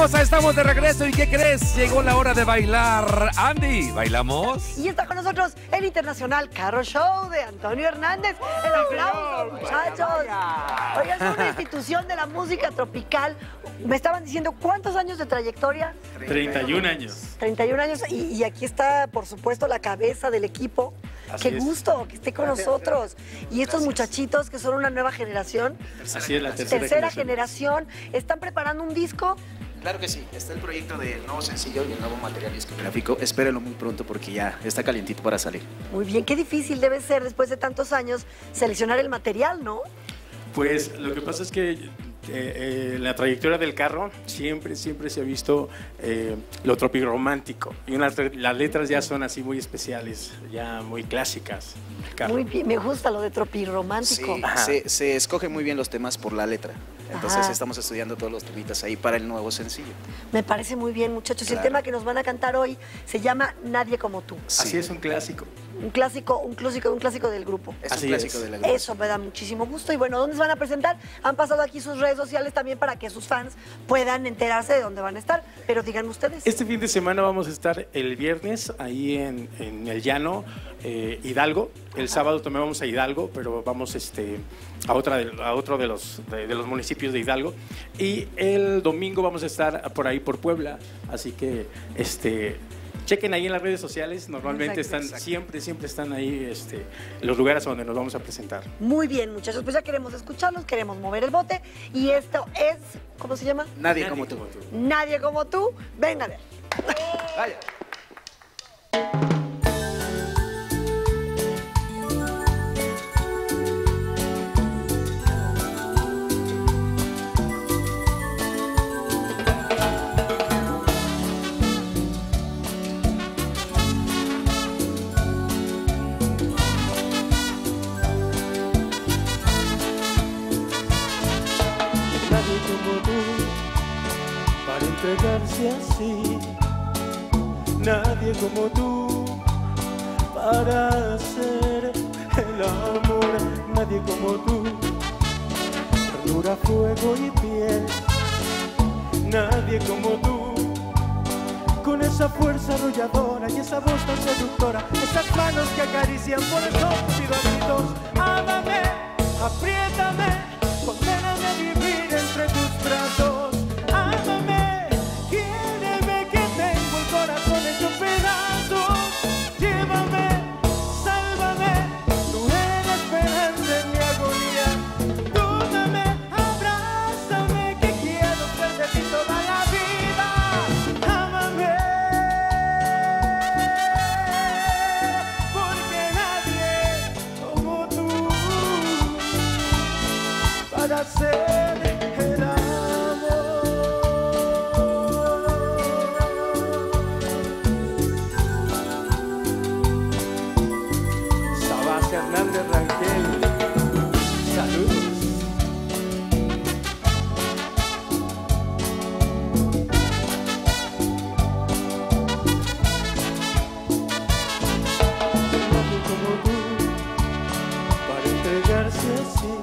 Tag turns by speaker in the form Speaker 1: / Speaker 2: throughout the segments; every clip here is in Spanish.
Speaker 1: hermosa, estamos de regreso. ¿Y qué crees? Llegó la hora de bailar. Andy, ¿bailamos?
Speaker 2: Y está con nosotros el Internacional Carro Show de Antonio Hernández. El aplauso, muchachos. Oigan, es una institución de la música tropical. Me estaban diciendo, ¿cuántos años de trayectoria?
Speaker 3: 31 años.
Speaker 2: 31 años. Y aquí está, por supuesto, la cabeza del equipo.
Speaker 3: Así
Speaker 2: Qué
Speaker 3: es.
Speaker 2: gusto que esté con nosotros. Y estos muchachitos que son una nueva generación.
Speaker 3: Así es, la
Speaker 2: Tercera generación. ¿Están preparando un disco?
Speaker 4: Claro que sí, está el proyecto del nuevo sencillo y el nuevo material discográfico. Espérenlo muy pronto porque ya está calientito para salir.
Speaker 2: Muy bien, qué difícil debe ser después de tantos años seleccionar el material, ¿no?
Speaker 3: Pues lo que pasa es que la trayectoria del carro siempre se ha visto lo tropirromántico. Y las letras ya son así muy especiales, ya muy clásicas.
Speaker 2: Muy bien, me gusta lo de tropirromántico.
Speaker 4: Sí, se escogen muy bien los temas por la letra. Entonces
Speaker 2: Ajá.
Speaker 4: estamos estudiando todos los temitas ahí para el nuevo sencillo.
Speaker 2: Me parece muy bien, muchachos. Y el
Speaker 4: Claro.
Speaker 2: tema que nos van a cantar hoy se llama Nadie como tú.
Speaker 3: Así es, un clásico.
Speaker 2: Un clásico del grupo.
Speaker 4: Es
Speaker 3: Así
Speaker 4: un clásico
Speaker 3: es.
Speaker 4: de la agrupación.
Speaker 2: Eso me da muchísimo gusto. Y bueno, ¿dónde se van a presentar? Han pasado aquí sus redes sociales también para que sus fans puedan enterarse de dónde van a estar. Pero díganme ustedes.
Speaker 3: Este fin de semana vamos a estar el viernes ahí en el llano, Hidalgo. El sábado también vamos a Hidalgo, pero vamos a otro de los municipios de Hidalgo. Y el domingo vamos a estar por ahí por Puebla. Así que chequen ahí en las redes sociales. Normalmente
Speaker 2: Exacto.
Speaker 3: siempre están ahí los lugares donde nos vamos a presentar.
Speaker 2: Muy bien, muchachos. Pues ya queremos escucharlos, queremos mover el bote. Y esto es, ¿cómo se llama?
Speaker 4: Nadie como tú.
Speaker 2: Nadie como tú. Venga a ver.
Speaker 4: Vaya.
Speaker 5: Nadie como tú para entregarse así. Nadie como tú para hacer el amor. Nadie como tú, ternura, fuego y piel. Nadie como tú, con esa fuerza arrolladora y esa voz tan seductora, esas manos que acarician, por eso pido a gritos: ámame, apriétame. Condéname a vivir entre tus brazos. Ámame, quiéreme que tengo el corazón hecho pedazos. Llévame, sálvame, tú eres la esperanza en mi agonía. Tómame, abrázame, que quiero ser de ti toda la vida. Ámame, porque nadie como tú para hacer el amor. Sabas Hernández Rangel, saludos. Nadie como tú para entregarse así.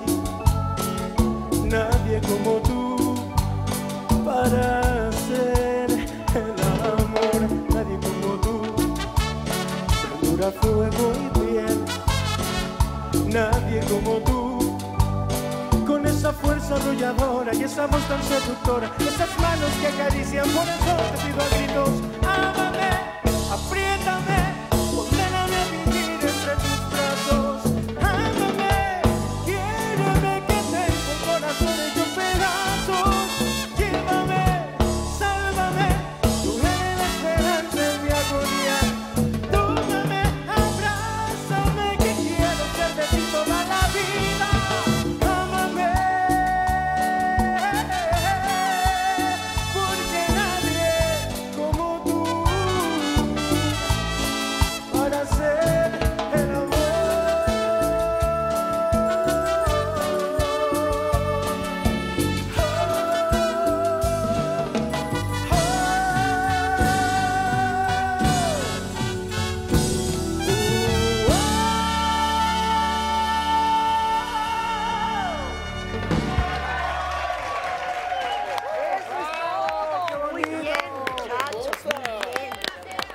Speaker 5: Nadie como tú para hacer el amor. Nadie como tú, ternura, fuego y piel. Nadie como tú, con esa fuerza arrolladora y esa voz tan seductora, esas manos que acarician, por eso te pido a gritos: ámame, apriétame, condéname a vivir entre tus brazos. Ámame, quiéreme que tengo el corazón hecho pedazos. Llévame, sálvame, tú eres la esperanza en mi agonía. Tómame, abrázame, que quiero ser de ti toda la vida. Ámame, porque nadie como tú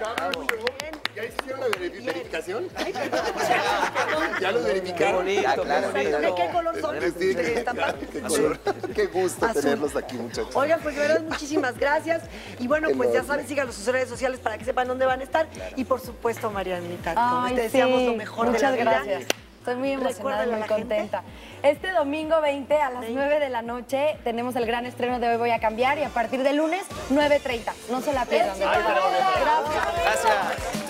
Speaker 6: ¿Ya hicieron la verificación? ¿Ya lo verificaron?
Speaker 2: ¿De qué color son?
Speaker 6: Qué gusto tenerlos aquí, muchachos.
Speaker 2: Oigan, pues de verdad, muchísimas gracias. Y bueno, pues ya saben, síganos en sus redes sociales para que sepan dónde van a estar. Y por supuesto, Marianita, te deseamos lo mejor de la vida.
Speaker 7: Muchas gracias. Estoy muy emocionada y muy contenta. Este domingo 20 a las 9 de la noche tenemos el gran estreno de Hoy Voy a Cambiar y a partir del lunes 9:30. No se la pierdan. Gracias.